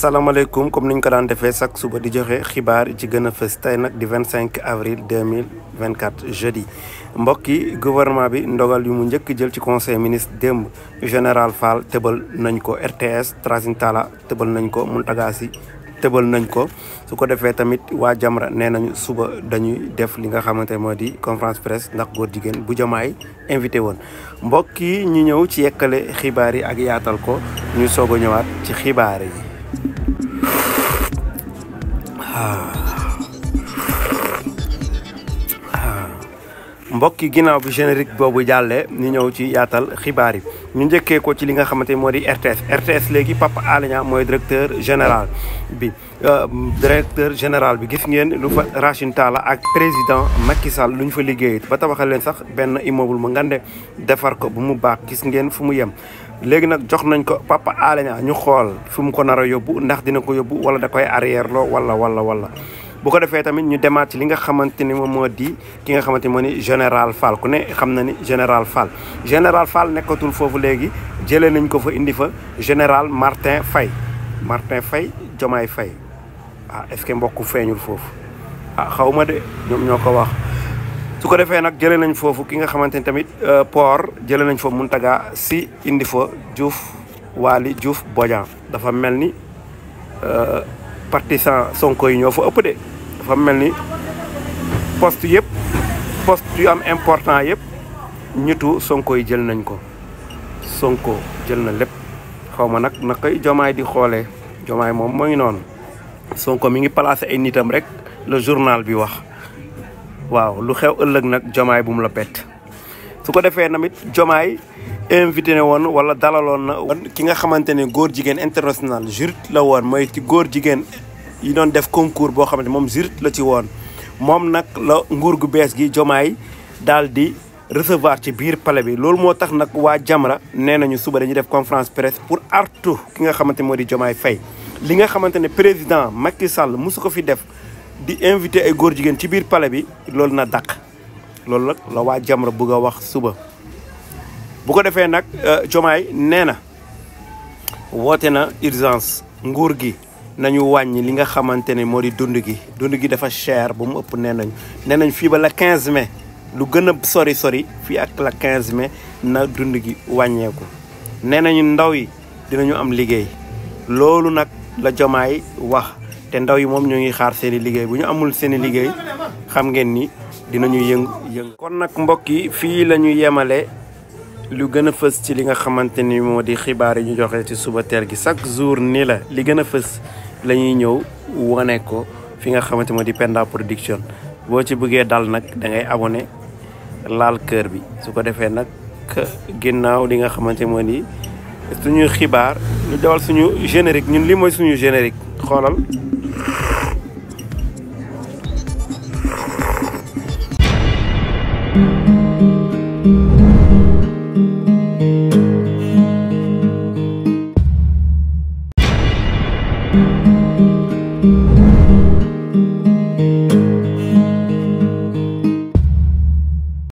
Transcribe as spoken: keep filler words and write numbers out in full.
asalaamaaleykum comme niñ ko daan defee chaque suba di joxe xibaar yi ci gën a fës tey nag di vingt cinq avril deux mille vingt quatre jeudi mbokk yi gouvernement bi ndogal yu mu njëkk jël ci conseil ministre démb général Fall tëbal nañ ko R T S Racine Talla tëbal nañ ko Mountaga Sy tëbal nañ ko su ko defee tamit waa Jamra nee nañu suba dañuy def li nga xamante moo di conférence presse ndax góor jigéen bu Diomaye invité woon mbokk yi ñu ñëw ci yekkale xibaar yi ak yaatal ko ñu soog a ñëwaat ci xibaar yi. mbokk yi ginnaaw bi générique boobu jàllee ñu ñëw ci yaatal xibaar yi ñu njëkkee ko ci li nga xamante moo di R T S R T S léegi Papa Alé Niang mooy directeur général bi directeur général bi gis ngeen lu fa Racine Talla ak président Macky Sall lu ñu fa liggéey ba tabaxal leen sax benn immeuble mu ngande defar ko bu mu baax gis ngeen fu mu yem. léegi nag jox nañ ko Papa Alé Niang ñu xool fu mu ko nar a yóbbu ndax dina ko yóbbu wala da koy arrière loo wala wala wala. bu ko defee tamit ñu demaat ci li nga xamante ni moom moo di ki nga xamante ni moo ni général Fall ku ne xam na ni général Fall général Fall nekkatul foofu léegi jëlee nañ ko fa indi fa général Martin Faye Martin Faye Diomaye Faye ah est-ce que mbokku feeñul foofu ah xaw ma de ñoom ñoo ko wax. su ko defee nag jëlee nañ foofu ki nga xamante ni tamit port jëlee nañ fa Mountaga Sy indi fa Diouf Waly Diouf Bodian dafa mel ni partisan Sonko yi ñoo fa ëpp de. dafa mel ni poste yëpp poste yu am important yëpp ñitu Sonko yi jël nañ ko Sonko jël na lépp xaw ma nag na koy Diomaye di xoolee Diomaye moom moo ngi noonu Sonko mi ngi placé ay nitam rek le journal bi wax waaw lu xew ëllëg nag Diomaye bu mu la bett. su ko defee tamit Diomaye invité ne woon wala dalaloon na woon ki nga xamante ne góor jigéen international juriste la woon mooy ci góor jigéen yi doon def concours boo xamante moom juriste la ci woon moom nag la nguur gu bees gi Diomaye daal di recevoir ci biir palais bi loolu moo tax nag waa Jamra nee nañu suba dañuy def conférence presse pour artu ki nga xamante moo di Diomaye Faye li nga xamante ne président Macky Sall mosu ko fi def di invité ay góor jigéen ci biir palais bi loolu na dàq loolu nag la waa Jamra bëgg a wax suba bu ko defee nag Diomaye nee na woote na urgence nguur gi nañu wàññi li nga xamante ne moo di dund gi dund gi dafa cher ba mu ëpp nee nañ nee nañ fii ba la quinze mai lu gën a sori sori fii ak la quinze mai na dund gi wàññeeku nee nañu ndaw yi dinañu am liggéey loolu nag la Diomaye wax te ndaw yi moom ñoo ngi xaar seen i liggéey bu ñu amul seen i liggéey xam ngeen ni dinañu yëngu yëngu kon nag mbokk yi fii la ñu yemale lu gën a fës ci li nga xamante ni moo di xibaar yi ñu joxe ci suba teel gi chaque jour ni la li gën a fës la ñuy ñëw wane ko fi nga xamante moo di Penda Production boo ci bëggee dal nag da ngay abonné laal kër bi su ko defee nag ginnaaw li nga xamante moo di suñu xibaar ñu dawal suñu générique ñun li mooy suñu générique xoolal